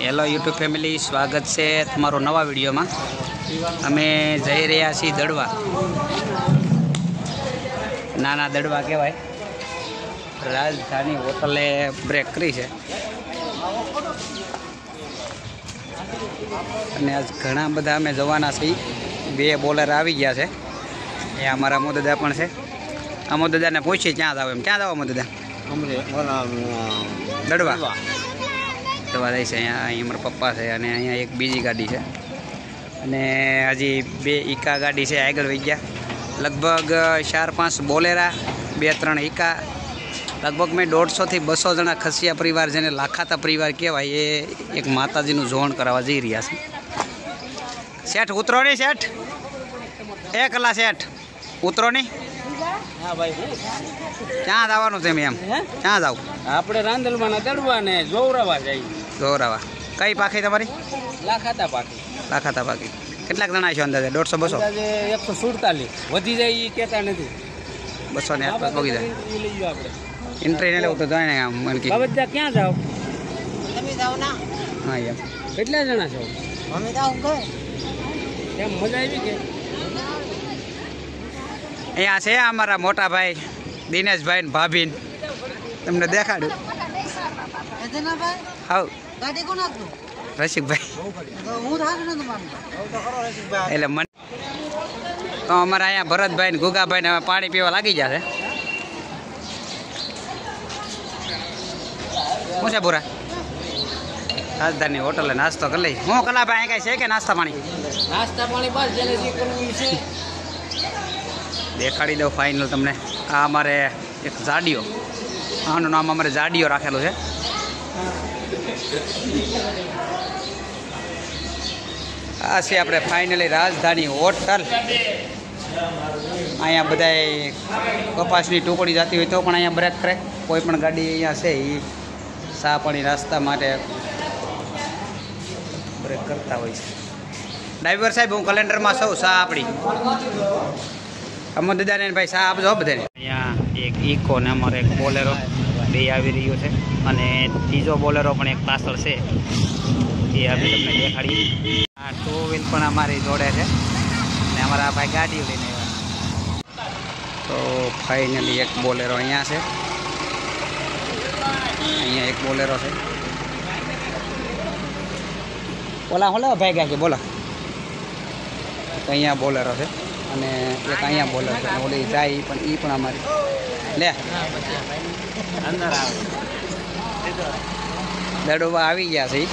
Hello YouTube family, સ્વાગત છે તમારો નવા વિડીયોમાં। અમે જઈ રહ્યા છીએ દડવા, નાના દડવા કહેવાય। રાજધાની હોટલે બ્રેક કરી છે અને આજ ઘણા બધા અમે જવાના છીએ। 2 બોલર આવી ગયા છે। એ અમારા મોદદા પણ છે। આ મોદદાને પૂછીએ ક્યાં જાવ, એમ ક્યાં જાવ મોદદા? દડવા દડવા જાય છે। અહીં અમારા પપ્પા છે અને અહીંયા એક બીજી ગાડી છે અને હજી 2 ઈકા ગાડી છે આગળ વહી ગયા। લગભગ 4-5 બોલેરા, 2-3 ઈકા, લગભગ મેં 150 થી 200 જણા ખસિયા પરિવાર, જેને લાખાતા પરિવાર કહેવાય, એ એક માતાજીનું જોણ કરાવવા જઈ રહ્યા છે। શેઠ ઉતરો નહીં, શેઠ એ કલા શેઠ ઉતરો નહીં। હા ભાઈ, ક્યાં જવાનું છે એમ? ક્યાં જાવ? આપણે રાંદલમાં દડવા ને જોવરાવા જઈએ। જોરાવા કઈ પાખી તમારી? લાખાતા પાકી। લાખાતા પાખી કેટલાક જણા છો અંદાજે? 150-200? અંદાજે 147 વધી જાય એ કહેતા નથી। 200 ની આસપાસ પગી જાય। લઈ ગયો આપણે એન્ટ્રી ને લેવું તો જાય ને આમ મન કી બાબતજા ક્યાં જાવ? તમે જાઓ ના? હા એમ કેટલા જણા છો? અમે જાઉં કે કેમ મજા આવી કે? અહીંયા છે અમારા મોટા ભાઈ દિનેશભાઈ ને ભાભીન, તમને દેખાડ્યું। એના ભાઈ હાવ ગાડી કોણ આપતું? રસિકભાઈ, હું થાકું ને તમારું એટલે મને તો અમારા અહીંયા ભરતભાઈ ને ગુગાભાઈ ને હવે પાણી પીવા લાગી જશે। શું છે બુરા? રાજધાની હોટલે નાસ્તો કરી લઈ। હું કલાભાઈ અહીં કઈ છે કે નાસ્તા પાણી? નાસ્તા પાણી બસ જેને જે કરવું છે દેખાડી દઉં ફાઇનલ તમને। આ અમારે એક જાડીઓ, આનું નામ અમારે જાડીઓ રાખેલું છે। આ છે આપણે ફાઇનલી રાજધાની હોટલ। અહીંયા બધાય કપાસની ટુકડી જતી હોય તો પણ અહીંયા બ્રેક કરે। કોઈ પણ ગાડી અહીંયા છે એ ચા પાણી નાસ્તા માટે બ્રેક કરતા હોય છે। ડ્રાઈવર સાહેબ, હું કેલેન્ડરમાં છું, ચા આપણી અમો દાદાને ભાઈ ચા આપજો બધાને। અહીંયા એક ઇકો ને અમારે એક બોલેરો 2 આવી રહ્યો છે અને ત્રીજો બોલેરો પણ એક પાછળ છે, એ અમે તમને દેખાડી। આ 2 વ્હીલ પણ અમારી જોડે છે અને અમારા ભાઈ ગાડીઓ લઈને આવ્યા। તો ફાઇનલી એક બોલેરો અહીંયા છે, અહીંયા એક બોલેરો છે। બોલા હોલે ભાઈ ગયા કે બોલા, અહીંયા બોલેરો છે અને એક અહીંયા બોલેરો છે। ઓલી જાય પણ એ પણ અમારી લે અંદર આવે દડવા આવી ગયા છે।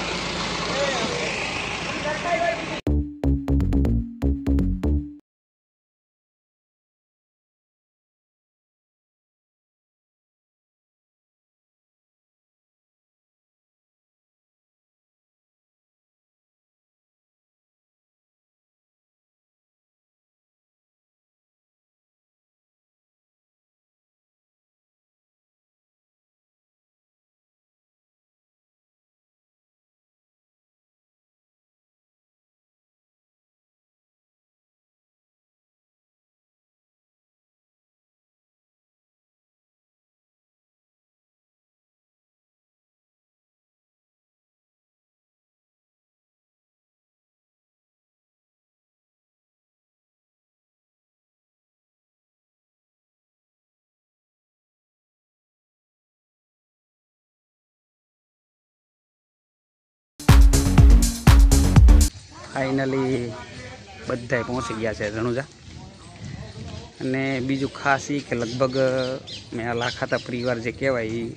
ફાઇનલી બધાય પહોંચી ગયા છે રણુજા। અને બીજું ખાસ એ કે લગભગ મેં આ લાખાતા પરિવાર જે કહેવાય એ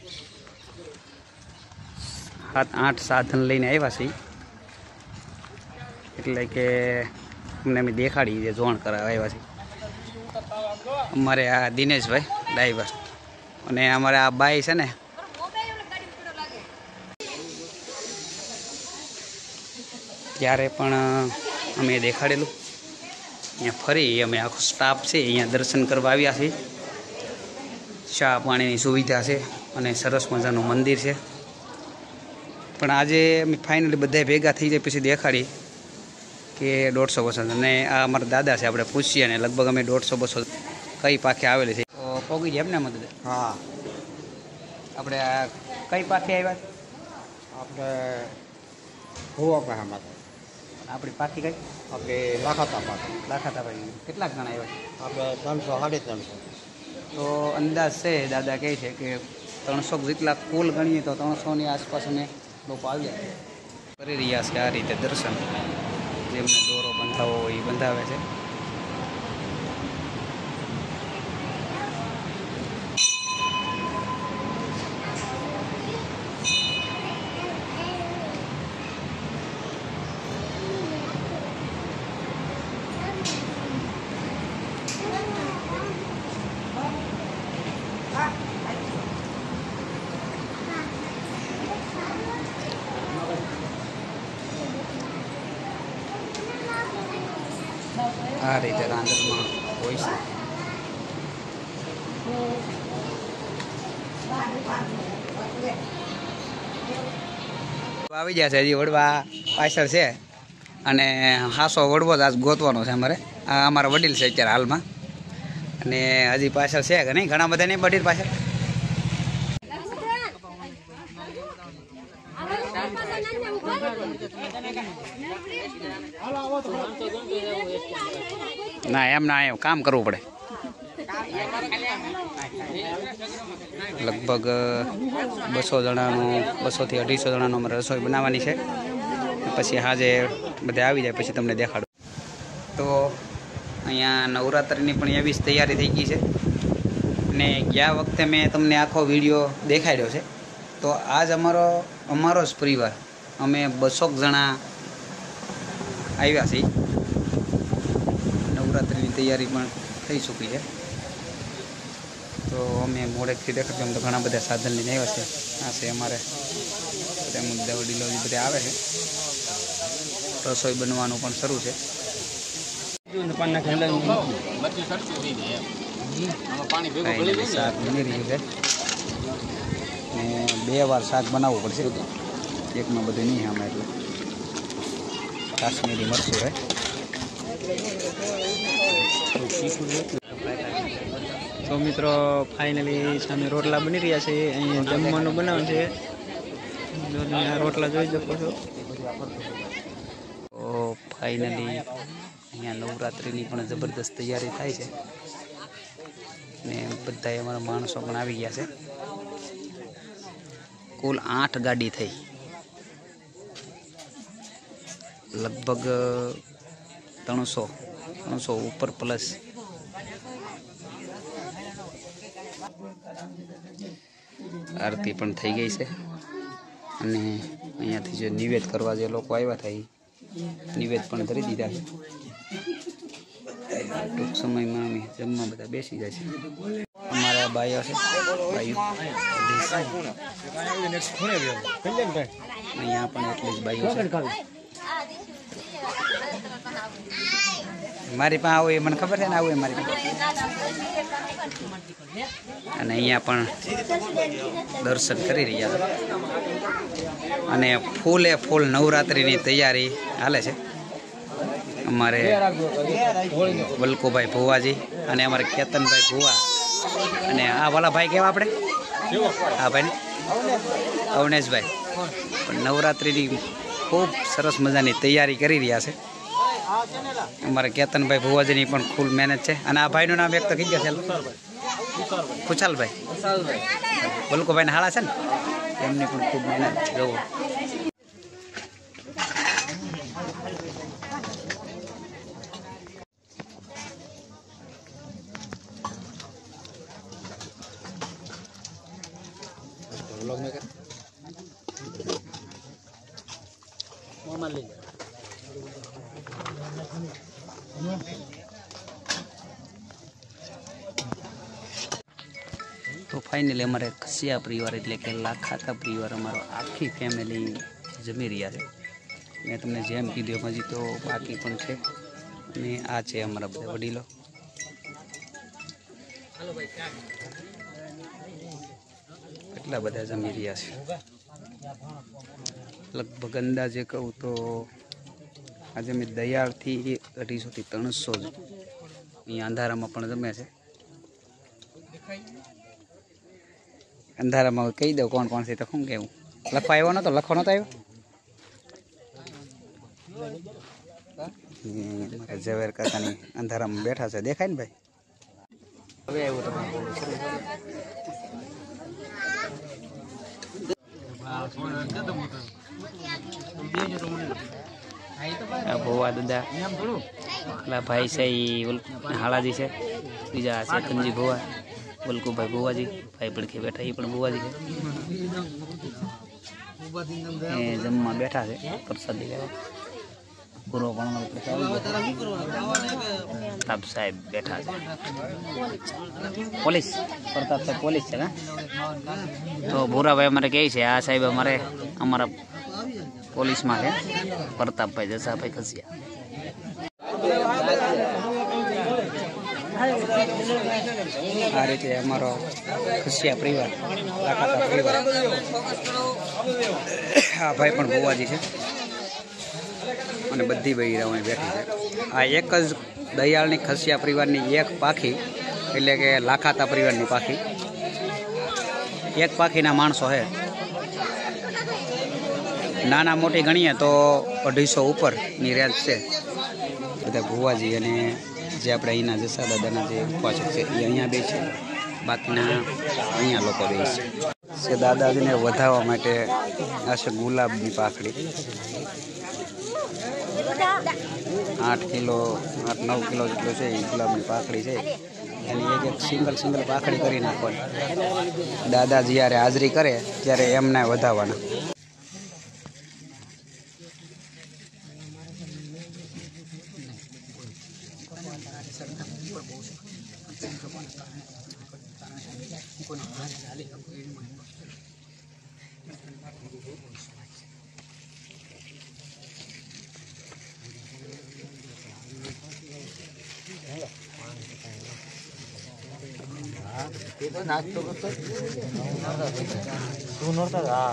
7-8 સાધન લઈને આવ્યા છે, એટલે કે અમને અમે દેખાડી જે જોણ કરાવવા આવ્યા છે। અમારે આ દિનેશભાઈ ડ્રાઈવર અને અમારે આ બાઈ છે ને, ત્યારે પણ અમે દેખાડેલું। અહીંયા ફરી અમે આખો સ્ટાફ છે અહીંયા દર્શન કરવા આવ્યા છીએ। ચા પાણીની સુવિધા છે અને સરસ મજાનું મંદિર છે। પણ આજે અમે ફાઇનલી બધા ભેગા થઈ જાય પછી દેખાડી કે 150-200 અને આ અમારા દાદા છે, આપણે પૂછીએ ને લગભગ અમે 150-200 કઈ પાખે આવેલી છે તો પોગી જાય એમને મદદ? હા, આપણે આ કઈ પાખે આવ્યા? આપણે ભૂવા પાસે માતા આપણી પાકી કઈ આપણે લાખાતા પાસે લાખાતા ભાઈ કેટલાક જણા આવ્યા આપણે 300 350 તો અંદાજ છે દાદા કહે છે કે 300 જેટલા કુલ ગણીએ તો 300ની આસપાસ અમે લોકો આવ્યા કરી રહ્યા છે આ રીતે દર્શન જેમને દોરો બંધાવો હોય એ બંધાવે છે. આ રીતે રાંદરમાં હોય છે. આવી ગયા છે હજી વડવા પાછળ છે અને હાસો વડવો જ આજ ગોતવાનો છે અમારે. આ અમારા વડીલ છે અત્યારે હાલમાં અને હજી પાછળ છે કે નહીં ઘણા બધા નહીં વડીલ પાછળ. ના એમ ના એમ કામ કરવું પડે. લગભગ 200 જણાનું 200 થી 250 જણાનું અમારે રસોઈ બનાવવાની છે. પછી આજે બધા આવી જાય પછી તમને દેખાડું. તો અહીંયા નવરાત્રિની પણ એવી જ તૈયારી થઈ ગઈ છે અને ગયા વખતે મેં તમને આખો વિડીયો દેખાડ્યો છે. તો આજ અમારો જ પરિવાર અમે 200 જણા આવ્યા છીએ. નવરાત્રિની તૈયારી પણ થઈ ચૂકી છે. તો અમે મોડેકથી દેખાડ્યું એમ તો ઘણા બધા સાધન લઈને આવ્યા છે. આ છે અમારે બધા મુદ્દા વડીલો બધા આવે છે. રસોઈ બનવાનું પણ શરૂ છે. શાક બની રહ્યું છે ને 2 વાર શાક બનાવવું પડશે. એકમાં બધું નહીં આમાં એટલે કાશ્મીરી મરચું છે. તો મિત્રો ફાઇનલી સામે રોટલા બની રહ્યા છે. અહીંયા જમવાનું બનાવે છે. આ રોટલા જોઈ શકો છો. તો ફાઇનલી અહીંયા નવરાત્રિની પણ જબરદસ્ત તૈયારી થાય છે ને બધા અમારા માણસો પણ આવી ગયા છે. કુલ 8 ગાડી થઈ. લગભગ 300 ઉપર પ્લસ. આરતી પણ થઈ ગઈ છે અને અહીંયાથી જે નિવેદ કરવા જે લોકો આવ્યા હતા એ નિવેદ પણ ધરી દીધા છે. ટૂંક સમયમાં અમે જમવા બધા બેસી જાય છે. અમારા ભાઈઓ છે અહીંયા પણ એટલી જ ભાઈઓ છે. મારી પાસે આવું એ મને ખબર છે ને આવું એ મારી પાસે. અને અહીંયા પણ દર્શન કરી રહ્યા છે અને ફૂલ નવરાત્રિની તૈયારી હાલે છે. અમારે વલ્કુભાઈ ભુવાજી અને અમારે કેતનભાઈ ભુવા અને આ વાલા ભાઈ કેવા આપણે હા ભાઈને અવનેશભાઈ પણ નવરાત્રિની ખૂબ સરસ મજાની તૈયારી કરી રહ્યા છે. અમારે કેતનભાઈ ભુવાજીની પણ ફૂલ મહેનત છે. અને આ ભાઈનું નામ વ્યક્ત થઈ ગયા છે ખુશાલભાઈ વલ્કુભાઈને હાળા છે ને એમની પણ ખૂબ મહેનત જોવો. તો ફાઇનલી અમારે કસિયા પરિવાર એટલે કે લાખાતા પરિવાર અમારો આખી ફેમિલી જમી રહ્યા છે. મેં તમને જેમ કીધું હજી તો બાકી પણ છે અને આ છે અમારા બધા વડીલો. કેટલા બધા જમી રહ્યા છે. લગભગ અંદાજે કહું તો આજે મેં દયાળથી 250 થી 300 જ અહીંયા અંધારામાં પણ જમે છે. અંધારામાં કહી દઉં કોણ કોણ છે તો શું કહેવું. લખવા આવ્યો નતો લખો નતો આવ્યો ઝવેર કાકાની અંધારામાં બેઠા છે, દેખાય ને ભાઈ? હવે એવું ભોવા દાદા પેલા ભાઈ છે એ હાલાજી છે, બીજા છે કંજી ભોવા, વલકુભાઈ ભોવાજી, ભાઈ પડખે બેઠા એ પણ ભોવાજી છે. એ જમવા બેઠા છે પ્રસાદી લેવા. પૂરો પણ પ્રતાપ સાહેબ બેઠા છે. પોલીસ પ્રતાપ સાહેબ પોલીસ છે ને? તો ભૂરાભાઈ અમારે કહે છે આ સાહેબ અમારા પોલીસમાં છે, પ્રતાપભાઈ જસાભાઈ ખસિયા. આ રીતે અમારો ખસિયા પરિવાર, લાખાતા પરિવાર. આ ભાઈ પણ ભુવાજી છે અને બધી બૈરાઓ બેઠી છે. આ એક જ દયાળની ખસિયા પરિવારની એક પાખી, એટલે કે લાખાતા પરિવારની પાખી, એક પાખીના માણસો છે. નાના મોટી ગણીએ તો 250 ઉપરની રેન્જ છે. બધા ભુવાજી અને જે આપણે અહીંના જસા દાદાના જે ઉપાસક છે એ અહીંયા બે છે, બાકીના અહીંયા લોકો બે છે. દાદાજીને વધારવા માટે આ છે ગુલાબની પાખડી. 8 કિલો 8-9 કિલો જેટલો છે એ ગુલાબની પાખડી છે. એની એક સિંગલ પાખડી કરી નાખવાની. દાદાજી જ્યારે હાજરી કરે ત્યારે એમને વધારવાના. નાસ્તો કરતો તું નોરતા? હા,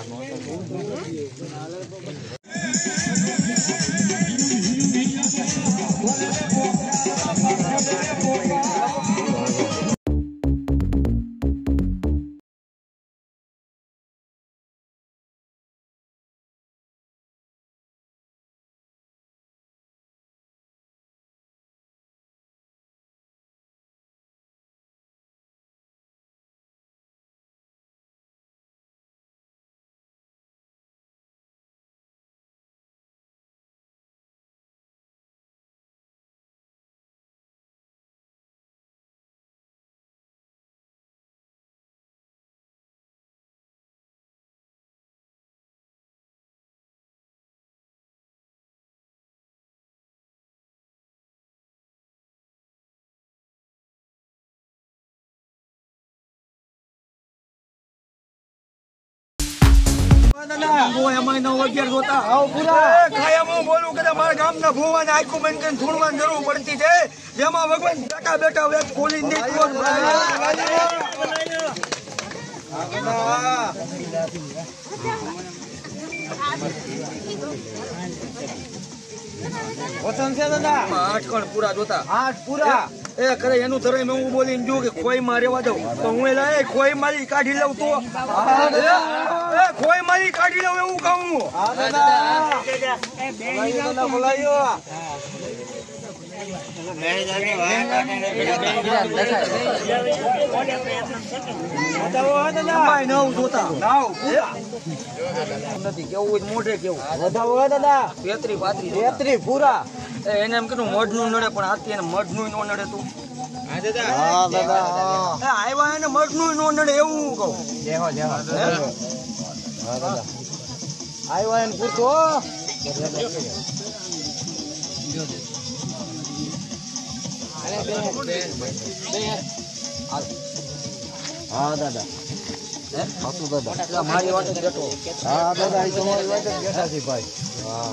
બોલું કે મારા ગામના ભુવાને આખું બંધ કરીને ધૂણવાની જરૂર પડતી છે, જેમાં ભગવાન બેઠા બેઠા વેચ ખોલી પૂરા જોતા 8 પૂરા એ કરે એનું ધરે મેં હું બોલીને જો કે ખોઈ માં રેવા દઉં તો હું એ ખોઈ મારી કાઢી લઉં તો ખોઈ મારી કાઢી લઉં એવું કહું. બોલાયો મોઢે કેવું દાદા 33 પૂરા એને એમ કીધું મઢનું નડે પણ હાથી એને મઢનું નો નડે. તું આવ્યા એને મઢનું નો નડે એવું હું કહું. આવ્યા એને પૂછો હા દાદા મારી વાત બેઠો. હા દાદા તમારી વાત બેઠા છે ભાઈ. હા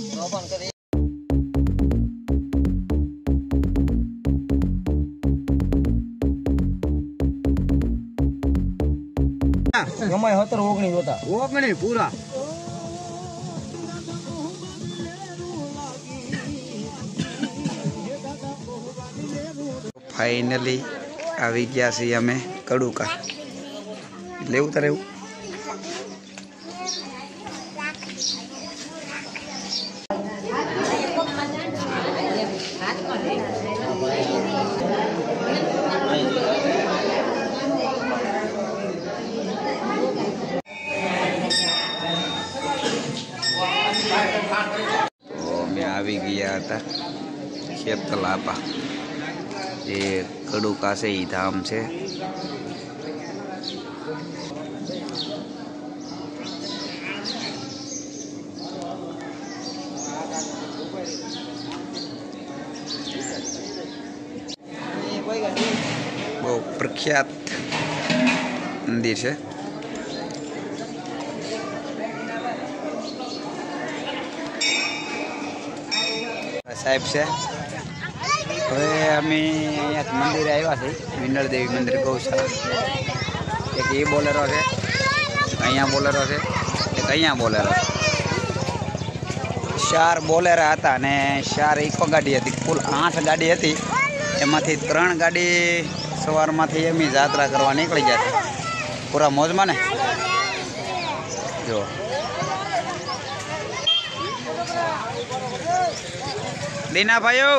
એમાં 17-19 હતા 19 પૂરા. ફાઇનલી આવી ગયા છીએ અમે કડુકા. લેવું તારે એવું? અમે આવી ગયા હતા ખેતલાપા, જે કડુકાસે ઈ ધામ છે. બહુ પ્રખ્યાત મંદિર છે. સાહેબ છે. હવે અમે અહીંયા મંદિરે આવ્યા છીએ, વિંડળદેવી મંદિર ગૌશાળા. એક એ બોલેરો છે, અહીંયા બોલેરો છે, એક અહીંયા બોલેરો છે. 4 બોલેરા હતા અને 4 ઇકો ગાડી હતી. કુલ 8 ગાડી હતી. એમાંથી 3 ગાડી સવારમાંથી એમ યાત્રા કરવા નીકળી ગયા હતા. પૂરા મોજમાં ને જો. દીના ભાઈઓ,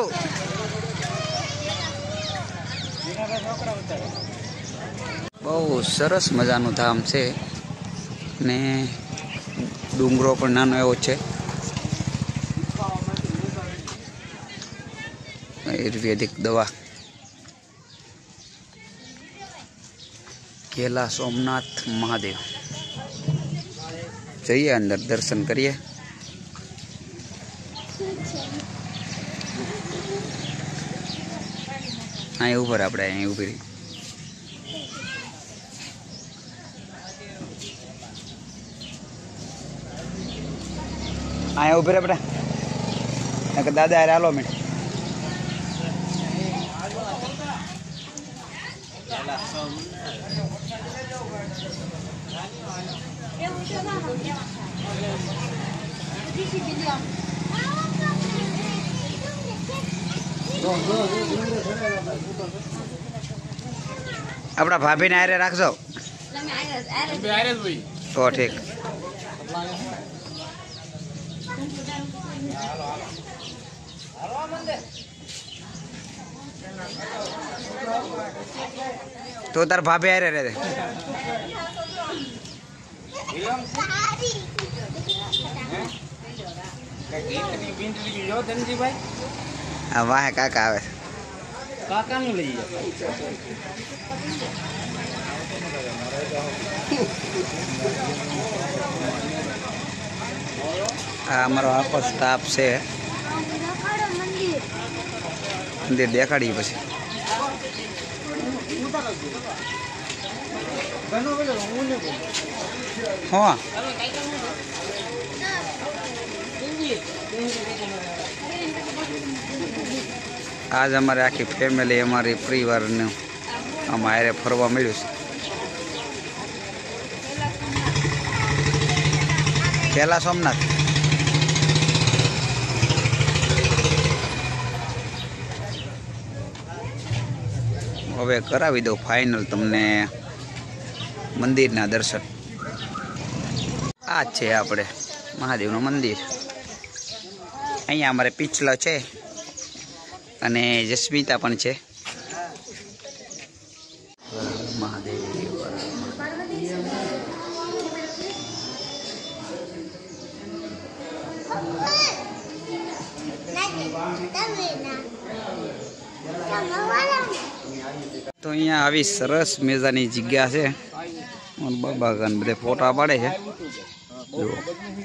બહુ સરસ મજાનું ધામ છે ને ડુંગરો પણ નાનો એવો છે. આયુર્વેદિક દવા, કેલા સોમનાથ મહાદેવ. જઈએ અંદર, દર્શન કરીએ. અહીં ઉપર આપણે અહીં ઉભી રહી. અહીંયા ઉભી રહે બેટા, દાદા યાર હાલો મેં. આપણા ભાભીને આરે રાખજો તો ઠીક. તો તાર ભાભી આરે રે. આ વાહે કાકા આવે. કાકાનું લઈ આ અમારો આખો સ્ટાફ છે. મંદિર દેખાડીએ પછી. હા, આજ અમારે આખી ફેમિલી, અમારી પરિવારને આમાં હારે ફરવા મળ્યું છે. કેલા સોમનાથ. હવે કરાવી દઉં ફાઇનલ તમને મંદિરના દર્શન. આ જ છે આપણે મહાદેવનું મંદિર. અહીંયા અમારે પિછલો છે અને જસ્મિતા પણ છે. મહાદેવ તો અહીંયા આવી સરસ મજાની જગ્યા છે. બાબા ગાન બધે ફોટા પાડે છે. જુઓ,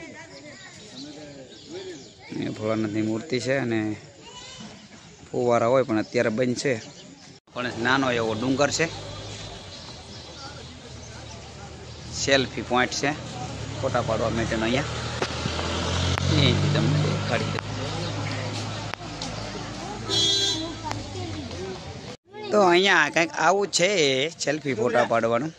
ભોળાનાથની મૂર્તિ છે અને ફુવારા હોય પણ અત્યારે બંધ છે. પણ નાનો એવો ડુંગર છે. સેલ્ફી પોઈન્ટ છે ફોટા પાડવા માટેનો. અહીંયા અહીંથી તમને દેખાડી દઉં. તો અહીંયા કંઈક આવું છે સેલ્ફી ફોટા પાડવાનું.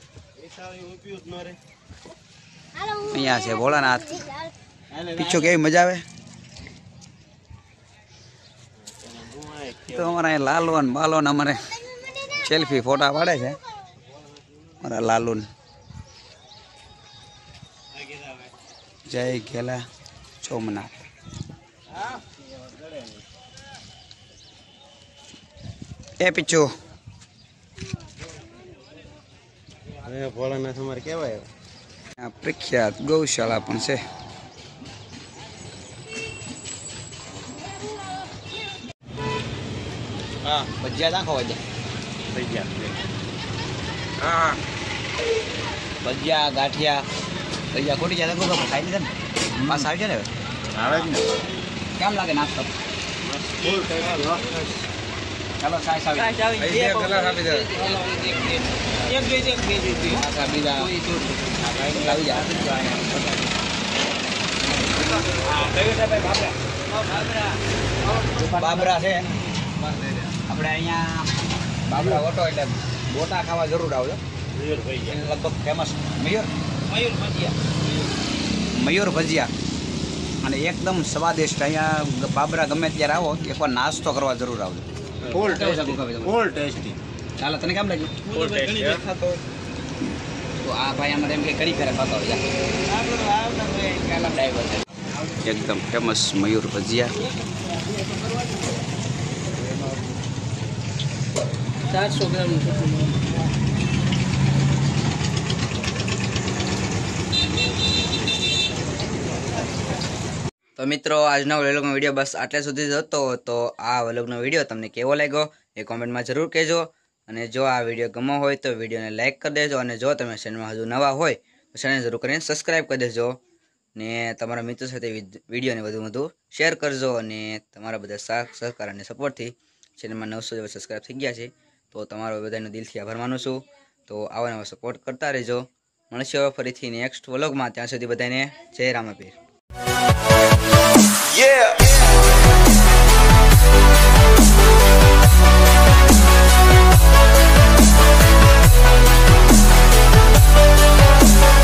અહીંયા છે ભોળાનાથ. પીછો કેવી મજા આવે. તો અમારા લાલવન બાલોન અમારે સેલ્ફી ફોટા પાડે છે. મારા લાલુન. જય કેલા સોમનાથ. એ પીછો ભોળાનાથ અમારે કહેવાય. પ્રખ્યાત ગૌશાળા પણ છે. હા ભજીયા નાખો હોય હા ભજીયા ગાંઠિયા ભજીયા ખોટી જાય તો ખાઈ લીધા ને પાસ આવી જાય ને હવે આવે જ ને કેમ લાગે નાસ્તો ચાલો સાહેબ બાબરા છે આપણે અહીંયા બાબરા ઓટો એટલે ગોટા ખાવા જરૂર આવજો લગભગ ફેમસ મયુર ભજીયા અને એકદમ સ્વાદિષ્ટ અહીંયા બાબરા ગમે ત્યારે આવો એકવાર નાસ્તો કરવા જરૂર આવજો ફૂલ ટેસ્ટી ચાલો તને કેમ લાગ્યું તો આ ભાઈ અમારે એમ કે કરી કરે ખાતો હોય એકદમ ફેમસ મયુર ભજીયા 400 ગ્રામ તો મિત્રો આજનો વ્લોગનો વિડીયો બસ આટલે સુધી જ હતો. તો આ વ્લોગનો વિડીયો તમને કેવો લાગ્યો એ કોમેન્ટમાં જરૂર કહેજો. અને જો આ વિડીયો ગમો હોય તો વિડીયોને લાઇક કરી દેજો. અને જો તમે ચેનલમાં હજુ નવા હોય તો ચેનલ જરૂર કરીને સબસ્ક્રાઈબ કરી દેજો. ને તમારા મિત્રો સાથે વિડીયોને વધુ શેર કરજો. અને તમારા બધા સાથ સહકાર અને સપોર્ટથી ચેનલમાં 900 જેવા સબસ્ક્રાઈબ થઈ ગયા છે. તો તમારો બધાનો દિલથી આભાર માનું છું. તો આવા નવા સપોર્ટ કરતા રહેજો. મળશે હવે ફરીથી નેક્સ્ટ વ્લોગમાં. ત્યાં સુધી બધાને જય રામાપીર.